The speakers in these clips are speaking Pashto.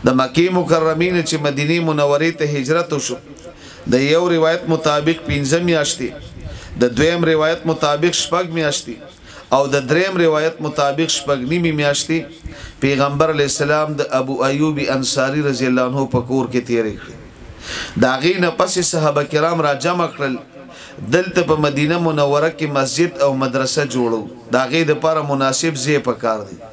د مکی مکرمین چې مدینه منورې ته هجرت وشو د یو روایت مطابق 15 میاشتې د دویم روایت مطابق 6 میاشتې او د دریم روایت مطابق 6 نیمه میاشتې پیغمبر علی السلام د ابو ایوب انصاری رضی الله عنه په کور کې تیرې کړې دا غینه پس صحابه کرام را جمع کړل دلته په مدینه منوره کې مسجد او مدرسه جوړو دا غي د لپاره مناسب ځای پکار دی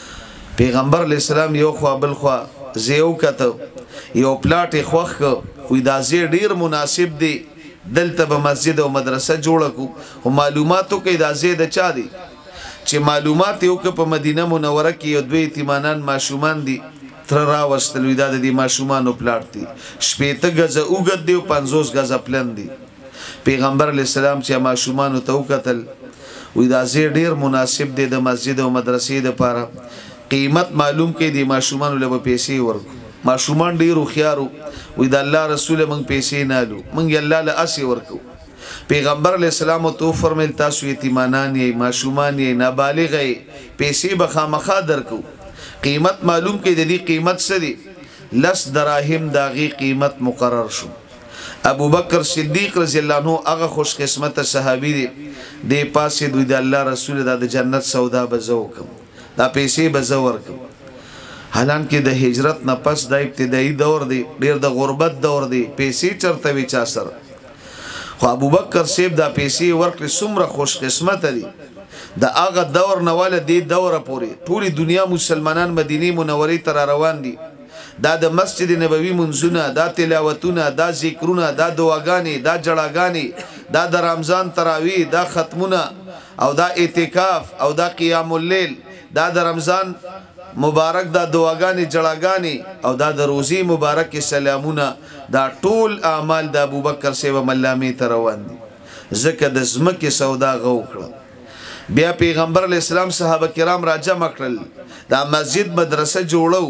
پیغمبر علی السلام یو خوا بل خوا زیو کته یو پلاټ خوخ وي دا ځای ډیر مناسب دی دلته په مسجد او مدرسه جوړ کو او معلوماتو کې دا ځای د چا دی چې معلومات یو که په مدینه منوره کې یو دوی یتیمانان ماشومان دي تر راوستل وي دا د ماشومانو پلاټ دي شپېته غزه اوږد دی او 50 غزه پلن دي پیغمبر علی السلام چې ماشومانو ته وکتل وي دا ځای ډیر مناسب دی د مسجد او مدرسې لپاره قیمت معلوم کې دي ماشومانو له پیسې ورکو ماشومان ډیر خيارو وي دا الله رسول موږ پیسې نالو موږ الله له اسی ورکو پیغمبر علیہ السلام تو فرمایل تاسو یتیمانان یې ماشومان یې نابالغ یې پیسې به خامخا درکو قیمت معلوم کې د دې قیمت څه دی لس دراهم داغي قیمت مقرر شو ابو بکر صدیق رضی الله عنه هغه خوش قسمت صحابي دی د پاسې دوی د الله رسول د جنت سودا بزو کوم دا پیسې بزو ورکم حالان کې د هجرت نه پس د ابتدایي دور دی ډیر د غربت دور دی پیسې چرته وی چا سره خو ابو بکر سیب دا پیسې ورکړي څومره خوش قسمت دي د هغه دور نه ول دی دوره پوری ټولي دنیا مسلمانان مدینه منورې ته روان دي دا د مسجد نبوي منځونه دا تلاوتونه دا ذکرونه دا دعاګانې دا جړاګانې دا د رمضان تراویح دا ختمونه او دا اعتکاف او دا قیام الليل دا د رمضان مبارک دا دعاګانې جړاګانې او دا د روزي مبارک سلامونه دا ټول اعمال د ابوبکر سیو ملامي ته روان دي زکه د زمکه سودا غوکړه بیا پیغمبر علی السلام صحابه کرام را جمع کړل دا مسجد مدرسه جوړو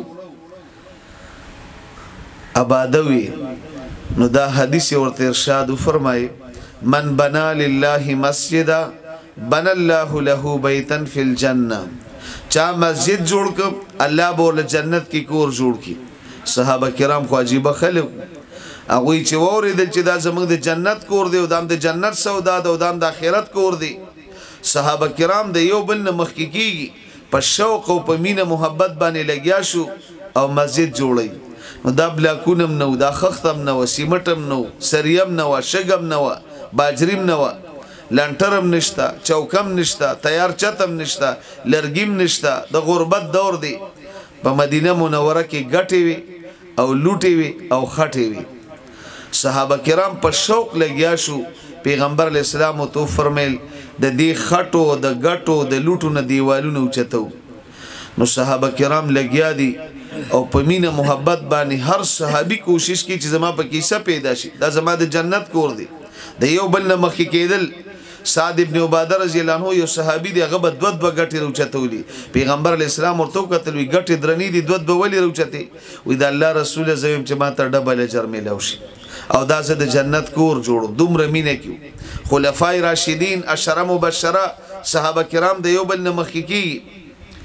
آبادوي نو دا حدیث ورته ارشاد فرمای من بنا لله مسجدا بنا الله له بیتا فی الجنه چا مسجد جوړ ک الله بول جنت کی کور جوړ کی صحابه کرام خو عجیب خلق هغه چې وریدل چې دا زموږ د جنت کور دی او د جنت سودا او د آخرت کور دی صحابه کرام د یو بل نه مخکیږي په شوق او په مینه محبت باندې لګیا شو او مسجد جوړی نو دا بلاکونم نو دا خختم نو سیمټم نو سریم نو شګم نو باجریم نو لانټرم نشتا چوکم نشتا تیار چتم نشتا لرګیم نشتا د غربت دور دی په مدینه منوره کې ګټي وي او لوټي وي او خټي وي صحابه کرام په شوق لګیا شو پیغمبر علی السلام تو فرمایل د دې خټو د ګټو د لوټو نه دیوالونو چتو نو صحابه کرام لګیا دي او په مینه محبت باندې هر صحابي کوشش کوي چې زما په کیسه پیدا شي دا زما د جنت کور دی د یو بل نه مخ کېدل سعد ابن عباده رضی الله عنه یو صحابي دی هغه دو غټي روچتولي پیغمبر علی السلام ورته کتل وی غټي درنی دي دو ولی روچتي وی د الله رسول زویم چې ما ته ډبل اجر ملوشي او دا زه د جنت کور جوړو دومره مینه کیو خلفای راشدین اشرم مبشره صحابه کرام د یو بل نه مخ کی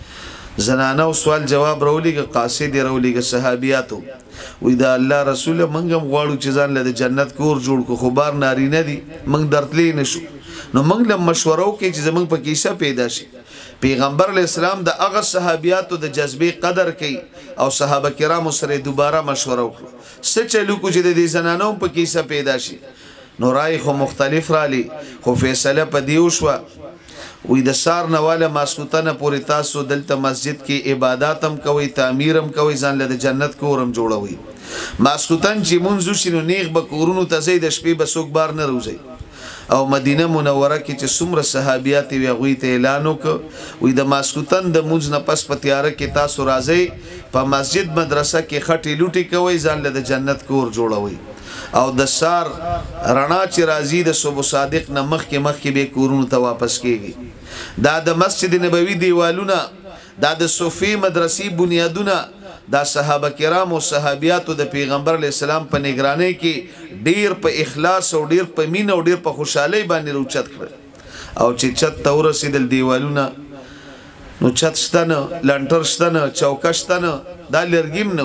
زنانه سوال جواب راولېګه قاصد راولېګه صحابياتو وی دا الله رسول منګم غواړو چې ځان له جنت کور جوړ کو خبر نارینه دي منګ درتلې نشو نو منګ له مشورو کې چې زمنګ په کیسه پیدا شي پیغمبر علی السلام د هغه صحابياتو د جذبې قدر کوي او صحابه کرام سره دوباره مشوره وکړه څه چلو کو چې د زنانو په کیسه پیدا شي نو رای خو مختلف رالی خو فیصله په دیو شو وی د سار نواله ماسوتنه پوری تاسو دلته مسجد کې عبادتم کوي تعمیرم کوي ځان له جنت کورم جوړوي ماسوتن چې مونږ شنو نیغ به کورونو ته زید شپې به سوک بار نه روزي او مدینه منوره کې چې څومره صحابيات وی غوي ته اعلان وکړ وی د ماسوتن د مونږ نه پس پتیاره کې تاسو راځي په مسجد مدرسه کې خټي لوټي کوي ځان له جنت کور جوړوي او د سار رڼا چې راځي د صبح صادق نه مخکې به کورونو ته واپس کیږي دا د مسجد نبوي دیوالونه دا د صوفي مدرسې بنیادونه دا صحابه کرام او صحابيات د پیغمبر علی السلام په نگرانی کې ډیر په اخلاص او ډیر په مینه او ډیر په خوشحالي باندې روچت کړ او چې چت تور رسیدل دیوالونه نو چت شتنه لانټر شتنه چوکشتنه دا لرګیم نو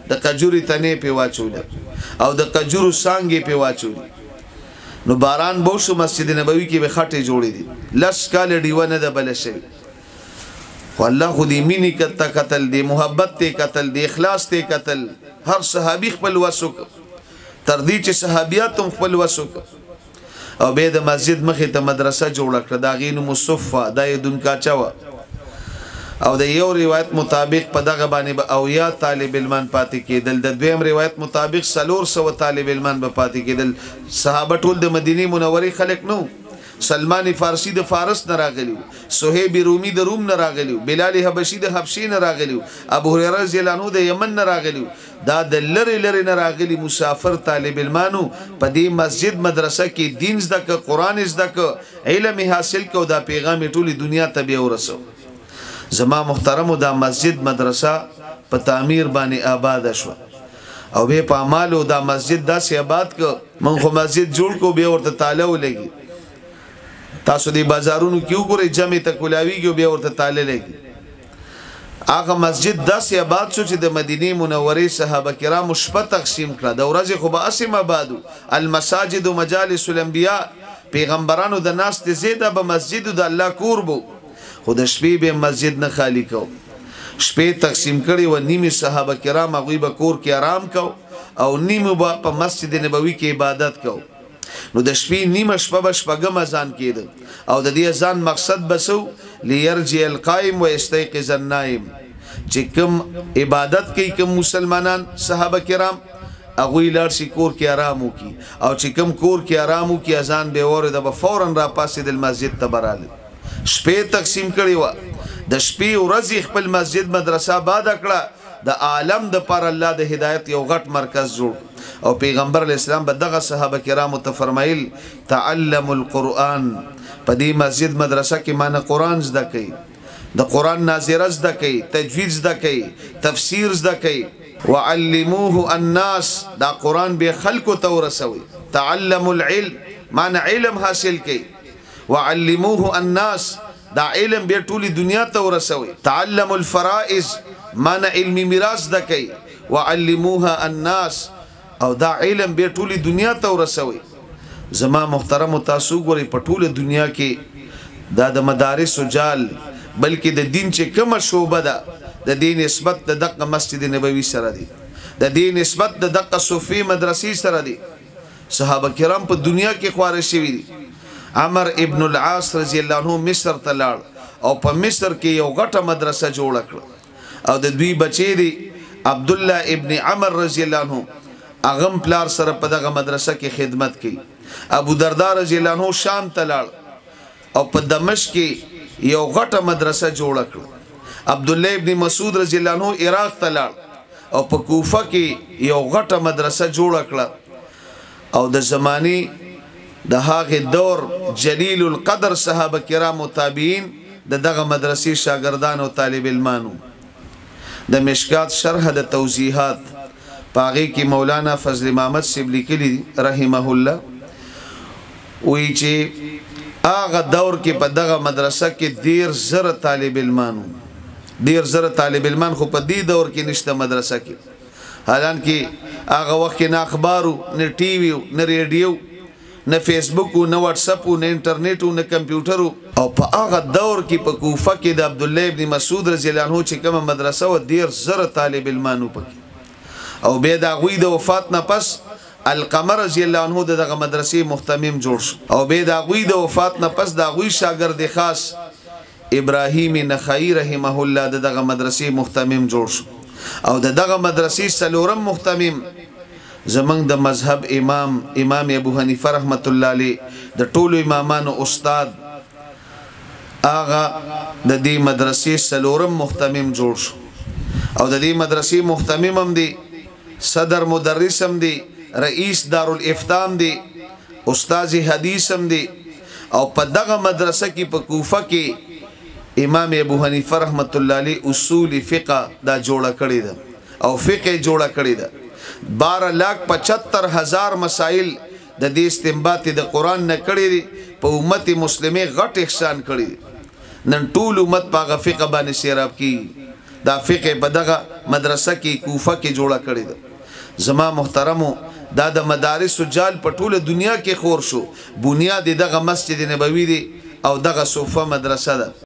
د کجوري تنه په واچول او د کجورو سانګي په واچول نو باران بوشو مسجد نبوي کې به خټه جوړې دي لس کال دیونه د بل شي والله خو دې مینی کته قتل دی محبت ته قتل دی اخلاص ته قتل هر صحابي خپل وسوک تر دې چې صحابيات هم خپل وسوک او به د مسجد مخې ته مدرسه جوړ کړه دا غینو مصفه د دن کا چوا او د یو روایت مطابق په دغه باندې او یا طالب علم پاتې کېدل د دویم روایت مطابق 300 طالب علم به پاتې کېدل صحابه ټول د مدینه منورې خلک نو سلمان فارسی د فارس نه راغلی صہیب رومی د روم نه راغلی بلال حبشی د حبشی نه راغلی ابو هريره رضی الله عنه د یمن نه راغلی دا د لری نه راغلی مسافر طالب علمانو په دې مسجد مدرسه کې دین زده ک قران زده ک علم حاصل کو دا پیغام ټولي دنیا ته به ورسو زما محترمو دا مسجد مدرسه په تعمیر باندې آباد شو او به په اعمالو دا مسجد داسې آباد ک من خو مسجد جوړ کو به ورته تعالی ولګي تاسو دی بازارونو کې وګورئ جمع ته کولاویږي بیا ورته تعالی لګي هغه مسجد داسې آباد شو چې د مدینه منورې صحابه کرام شپه تقسیم کړه د ورځې خو به اسم آبادو المساجد و مجالس الانبیاء پیغمبرانو د ناس ته زیاده به مسجد د الله کور بو خو د شپې به مسجد نه خالی کو شپې تقسیم کړي و نیمه صحابه کرام هغه به کور کې آرام کو او نیمه په مسجد نبوي کې عبادت کو نو د شپې نیمه شپه بشپګم اذان کېده او د دې اذان مقصد بسو ليرجع القائم ويستيقظ النائم چې کوم عبادت کوي کوم مسلمانان صحابه کرام هغه لار شي کور کې آرام وکي او چې کوم کور کې آرام وکي اذان به وره د فورن را پاسې د مسجد ته براله شپې تقسیم کړي و د شپې ورځې خپل مسجد مدرسه آباد کړه د عالم د پر الله د هدایت یو غټ مرکز جوړ او پیغمبر اسلام به دغه صحابه کرامو ته فرمایل تعلموا القرآن په دې مسجد مدرسه کې معنی قرآن زده کوي د قرآن ناظره زده کوي تجوید زده کوي تفسیر زده کوي وعلموه الناس دا قرآن به خلکو ته ورسوي تعلموا العلم معنی علم حاصل کوي وعلموه الناس دا علم به ټولي دنیا ته ورسوي تعلموا الفرائض معنی علمي میراث زده کوي وعلموها الناس او دا علم به ټولي دنیا ته ورسوي زما محترم تاسو ګوري په ټوله دنیا کې دا د مدارس او جال بلکې د دین چې کومه شوبه ده د دین نسبت د دغه مسجد نبوي سره دي د دین نسبت د دغه صوفي مدرسې سره دي صحابه کرام په دنیا کې خواره شوي دي عمر ابن العاص رضی الله عنه مصر ته لاړ او په مصر کې یو غټه مدرسه جوړ کړه او د دوی بچی دی عبد الله ابن عمر رضی الله عنه اغم پلار سره په دغه مدرسه کې خدمت کوي ابو درداء رضی الله عنه شام ته لاړ او په دمشق کې یو غټه مدرسه جوړ کړه عبد الله ابن مسعود رضی الله عنه عراق ته لاړ او په کوفه کې یو غټه مدرسه جوړ کړه او د زماني د هغه دور جلیل القدر صحابه کرام او تابعین دغه مدرسې شاګردان او طالب علمانو د مشکات شرح د توضیحات پاغي کې مولانا فضل محمد سیبلی کلی رحمه الله وی چې هغه دور کې په دغه مدرسه کې ډیر زره طالب علمانو ډیر زره طالب علمان خو په دې دور کې نشته مدرسه کې حالانکه هغه وخت نه اخبارو نه ټي وي نه ریډیو نه فیسبوک نه واتس اپ نه انټرنیټ نه کمپیوټر او په هغه دور کې په کوفه کې د عبد الله ابن مسعود رضی الله عنه چې کومه مدرسه و ډیر زره طالب علمانو پکې او به دا غوی د وفات نه پس القمر رضی الله عنه دغه مدرسې مهتمم جوړ شو او به دا غوی د وفات نه پس دا غوی شاګرد خاص ابراهیم نخعی رحمه الله دغه مدرسې مهتمم جوړ شو او دغه مدرسې سلورم مهتمم زمنګ د مذهب امام ابو حنیفه رحمت الله علیه د ټولو امامانو استاد آغا د دې مدرسې سلورم مهتمم جوړ شو او د دې مدرسې مهتمم هم دي صدر مدرس هم دي رئیس دارالافتاء هم دي استاد حدیث هم دي او په دغه مدرسه کې په کوفه کې امام ابو حنیفه رحمت الله علیه اصول فقه دا جوړه کړی ده او فقه جوړه کړی ده 12,75,000 مسائل د دې استنباط د قران نه کړی دي په امت مسلمه غټ احسان کړی نن ټول امت په فقه باندې سیراب کی دا فقه په دغه مدرسه کې کوفه کې جوړه کړې ده زما محترمو دا د مدارس جال په ټوله دنیا کې خور شو بنیاد دغه مسجد نبوي دی او دغه صوفه مدرسه ده